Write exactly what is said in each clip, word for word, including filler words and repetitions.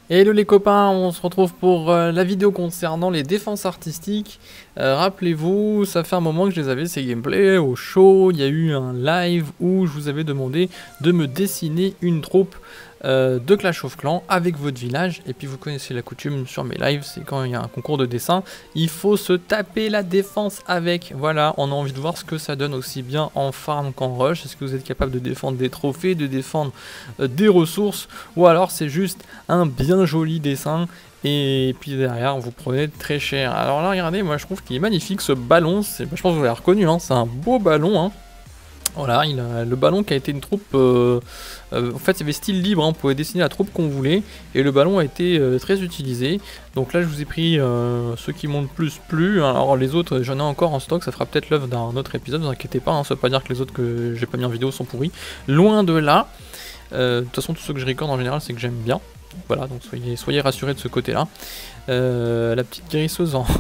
Hello les copains, on se retrouve pour euh, la vidéo concernant les défenses artistiques. Euh, Rappelez-vous, ça fait un moment que je les avais ces gameplays au show. Il y a eu un live où je vous avais demandé de me dessiner une troupe euh, de Clash of Clans avec votre village. Et puis vous connaissez la coutume sur mes lives, c'est quand il y a un concours de dessin, il faut se taper la défense avec. Voilà, on a envie de voir ce que ça donne aussi bien en farm qu'en rush. Est-ce que vous êtes capable de défendre des trophées, de défendre euh, des ressources, ou alors c'est juste un bien joli dessin et puis derrière vous prenez très cher. Alors là regardez, moi je trouve qu'il est magnifique ce ballon, je pense que vous l'avez reconnu, hein, c'est un beau ballon, hein. Voilà, il a le ballon qui a été une troupe, euh, euh, en fait il y avait style libre, hein, on pouvait dessiner la troupe qu'on voulait et le ballon a été euh, très utilisé. Donc là je vous ai pris euh, ceux qui m'ont le plus plu, alors les autres j'en ai encore en stock, ça fera peut-être l'œuvre d'un autre épisode, ne vous inquiétez pas, hein, ça veut pas dire que les autres que j'ai pas mis en vidéo sont pourris, loin de là. Euh, de toute façon tous ceux que je recorde en général c'est que j'aime bien. Voilà, donc soyez, soyez rassurés de ce côté-là. Euh, la petite guérisseuse en,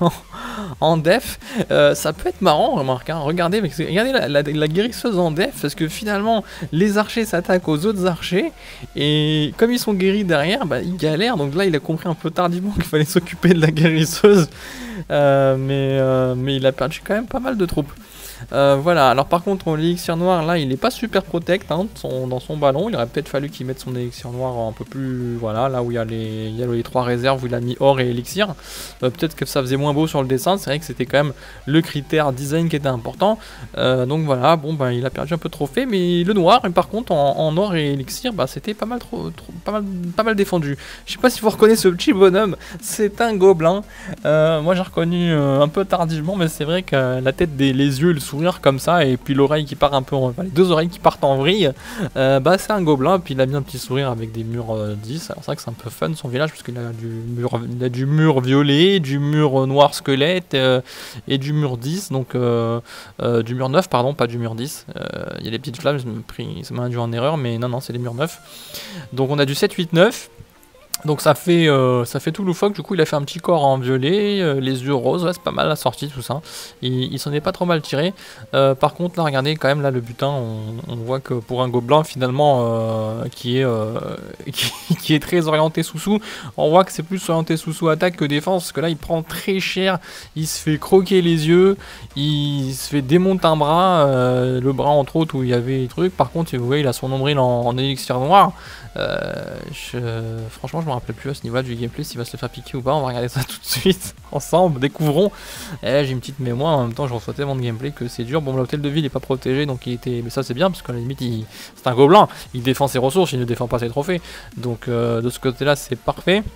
en def, euh, ça peut être marrant, remarque, hein. Regardez, regardez la, la, la guérisseuse en def, parce que finalement, les archers s'attaquent aux autres archers, et comme ils sont guéris derrière, bah, ils galèrent, donc là, il a compris un peu tardivement qu'il fallait s'occuper de la guérisseuse, euh, mais, euh, mais il a perdu quand même pas mal de troupes. Euh, voilà, alors par contre l'élixir noir là il est pas super protect, hein, son, dans son ballon, il aurait peut-être fallu qu'il mette son élixir noir un peu plus, voilà, là où il y a les, il y a les trois réserves où il a mis or et élixir, euh, peut-être que ça faisait moins beau sur le dessin, c'est vrai que c'était quand même le critère design qui était important, euh, donc voilà, bon bah il a perdu un peu de trophée, mais le noir, et par contre en, en or et élixir, bah c'était pas mal trop, trop pas, mal, pas mal défendu. Je sais pas si vous reconnaissez ce petit bonhomme, c'est un gobelin, euh, moi j'ai reconnu euh, un peu tardivement, mais c'est vrai que la tête, des, les yeux, le sourire comme ça, et puis l'oreille qui part un peu en, enfin, les deux oreilles qui partent en vrille, euh, bah c'est un gobelin, puis il a mis un petit sourire avec des murs euh, dix, alors c'est vrai que c'est un peu fun son village, parce qu'il a du mur, il a du mur violet, du mur noir squelette, euh, et du mur dix, donc euh, euh, du mur neuf, pardon, pas du mur dix, il euh, y a des petites flammes, je me pris, ça m'a induit en erreur, mais non, non, c'est les murs neuf, donc on a du sept, huit, neuf. Donc ça fait, euh, ça fait tout loufoque, du coup il a fait un petit corps en violet, euh, les yeux roses, ouais, c'est pas mal la sortie tout ça, il, il s'en est pas trop mal tiré. Euh, par contre là regardez quand même là le butin, on, on voit que pour un gobelin finalement euh, qui, est, euh, qui, qui est très orienté sous-sous, on voit que c'est plus orienté sous-sous attaque que défense, parce que là il prend très cher, il se fait croquer les yeux, il se fait démonter un bras, euh, le bras entre autres où il y avait des trucs, par contre vous voyez il a son nombril en, en élixir noir. Euh, je, franchement je me rappelle plus à ce niveau là du gameplay s'il va se le faire piquer ou pas, on va regarder ça tout de suite ensemble, découvrons. Et j'ai une petite mémoire, en même temps je reçois tellement de gameplay que c'est dur. Bon l'hôtel de ville n'est pas protégé donc il était, mais ça c'est bien parce qu'à la limite c'est un gobelin, il défend ses ressources, il ne défend pas ses trophées, donc euh, de ce côté là c'est parfait.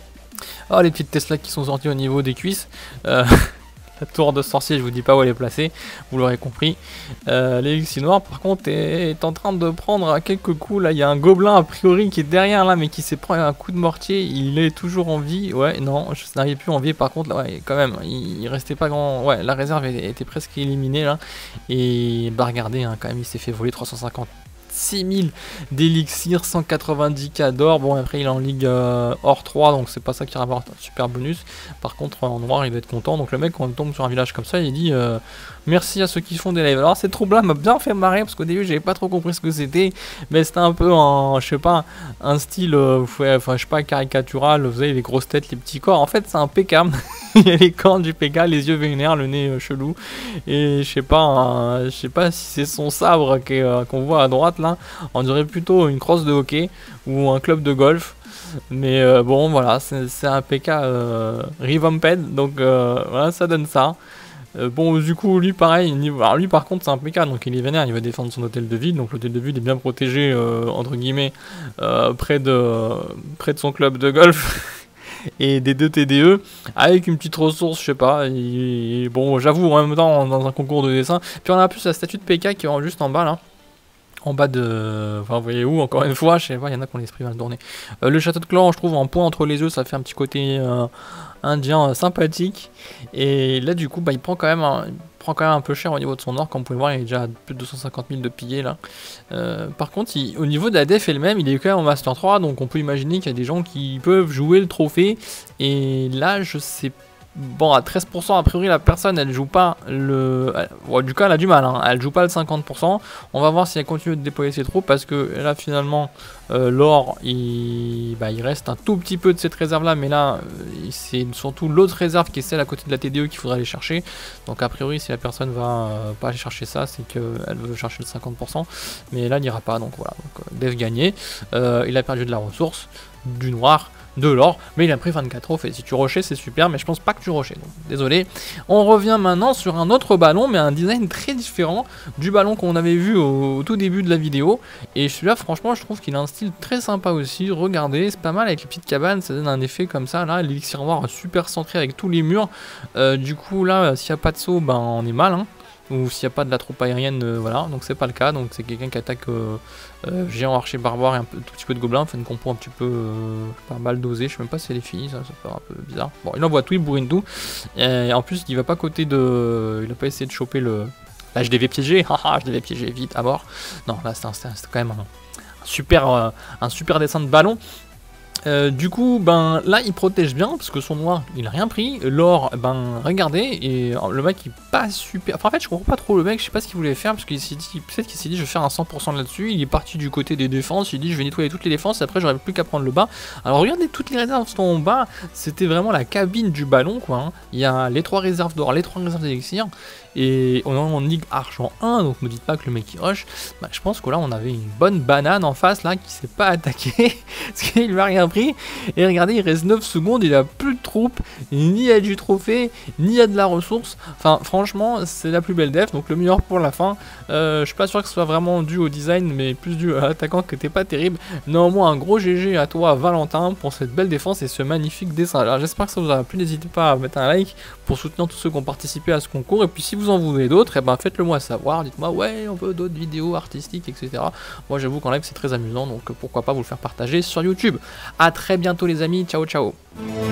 Oh les petites Tesla qui sont sorties au niveau des cuisses, euh, la tour de sorcier, je vous dis pas où elle est placée, vous l'aurez compris. Euh, L'élixir noir, par contre, est, est en train de prendre quelques coups. Là, il y a un gobelin a priori qui est derrière là, mais qui s'est pris un coup de mortier. Il est toujours en vie. Ouais, non, je n'arrive plus en vie. Par contre, là, ouais, quand même, il, il restait pas grand. Ouais, la réserve était presque éliminée là. Et bah, regardez, hein, quand même, il s'est fait voler trois cent cinquante. six mille d'élixir, cent quatre-vingt-dix K d'or. Bon après il est en ligue euh, or trois donc c'est pas ça qui rapporte un super bonus. Par contre en noir il doit être content. Donc le mec quand on tombe sur un village comme ça il dit euh, merci à ceux qui font des lives. Alors cette troupe là m'a bien fait marrer parce qu'au début j'avais pas trop compris ce que c'était, mais c'était un peu en je sais pas un style euh, ouais, enfin je sais pas caricatural, vous avez les grosses têtes, les petits corps. En fait c'est un P K. Il y a les cornes du P K, les yeux vénères, le nez euh, chelou, et je sais pas un, je sais pas si c'est son sabre qu'on euh, qu'on voit à droite là, on dirait plutôt une crosse de hockey ou un club de golf, mais euh, bon voilà c'est un P K euh, revamped, donc euh, voilà ça donne ça. Euh, bon du coup lui pareil, niveau... alors lui par contre c'est un P K donc il est vénère, il va défendre son hôtel de ville, donc l'hôtel de ville est bien protégé euh, entre guillemets euh, près, de, près de son club de golf. Et des deux T D E avec une petite ressource, je sais pas. Et, bon, j'avoue, en même temps, dans un concours de dessin. Puis on a plus la statue de P K qui est juste en bas là. En bas de. Enfin, vous voyez où, encore une fois, je sais pas, il y en a qui ont l'esprit mal tourné. Euh, le château de clan, je trouve, en point entre les yeux, ça fait un petit côté euh, indien euh, sympathique. Et là, du coup, bah, il prend quand même un. Quand même un peu cher au niveau de son or, comme vous pouvez voir il est déjà à plus de deux cent cinquante mille de pillés là. Euh, par contre il, au niveau de la def elle-même il est quand même en master trois, donc on peut imaginer qu'il y a des gens qui peuvent jouer le trophée, et là je sais bon, à treize pour cent, a priori, la personne, elle joue pas le... Bon, du coup, elle a du mal, hein. Elle joue pas le cinquante pour cent. On va voir si elle continue de déployer ses troupes, parce que là, finalement, euh, l'or, il... Bah, il reste un tout petit peu de cette réserve-là, mais là, euh, c'est surtout l'autre réserve qui est celle à côté de la T D E qu'il faudra aller chercher. Donc, a priori, si la personne va euh, pas aller chercher ça, c'est qu'elle veut chercher le cinquante pour cent. Mais là, il n'ira pas, donc voilà. Donc, euh, Dev gagné. Euh, il a perdu de la ressource, du noir, de l'or, mais il a pris vingt-quatre trophées. Si tu rochais, c'est super, mais je pense pas que tu rochais, donc désolé. On revient maintenant sur un autre ballon, mais un design très différent du ballon qu'on avait vu au, au tout début de la vidéo. Et celui-là, franchement, je trouve qu'il a un style très sympa aussi. Regardez, c'est pas mal avec les petites cabanes, ça donne un effet comme ça. Là, l'élixir noir super centré avec tous les murs. Euh, du coup, là, s'il n'y a pas de saut, ben on est mal, hein. Ou s'il n'y a pas de la troupe aérienne, euh, voilà, donc c'est pas le cas, donc c'est quelqu'un qui attaque euh, euh, géant, archer, barbare et un peu, tout petit peu de gobelins, fait une compo un petit peu euh, pas mal dosée, je sais même pas si elle est finie, ça, ça fait un peu bizarre. Bon, il envoie tout, il bourrine tout, et en plus il va pas côté de... il a pas essayé de choper le... Là je devais piéger, haha, je devais piéger vite, à mort. Non, là c'était quand même un, un super, euh, un super dessin de ballon. Euh, du coup, ben là il protège bien parce que son noir il a rien pris. L'or, ben regardez, et le mec il pas super. Enfin, en fait, je comprends pas trop le mec, je sais pas ce qu'il voulait faire parce qu'il s'est dit, peut-être qu'il s'est dit je vais faire un cent pour cent là-dessus. Il est parti du côté des défenses, il dit je vais nettoyer toutes les défenses et après j'aurai plus qu'à prendre le bas. Alors regardez, toutes les réserves sont en bas, c'était vraiment la cabine du ballon quoi. Hein. Il y a les trois réserves d'or, les trois réserves d'élixir. Et on est en ligue argent un, donc me dites pas que le mec il rush. Bah, je pense que là on avait une bonne banane en face là qui s'est pas attaqué parce qu'il lui a rien pris. Et regardez, il reste neuf secondes, il a plus de troupes, ni à du trophée, ni à de la ressource. Enfin franchement c'est la plus belle def, donc le meilleur pour la fin. Euh, je suis pas sûr que ce soit vraiment dû au design, mais plus dû à l'attaquant qui était pas terrible. Néanmoins un gros G G à toi Valentin pour cette belle défense et ce magnifique dessin. Alors j'espère que ça vous aura plu, n'hésitez pas à mettre un like pour soutenir tous ceux qui ont participé à ce concours. Et puis si vous en voulez d'autres, et ben faites-le moi savoir, dites-moi ouais on veut d'autres vidéos artistiques, et cetera. Moi j'avoue qu'en live c'est très amusant, donc pourquoi pas vous le faire partager sur YouTube. A très bientôt les amis, ciao ciao.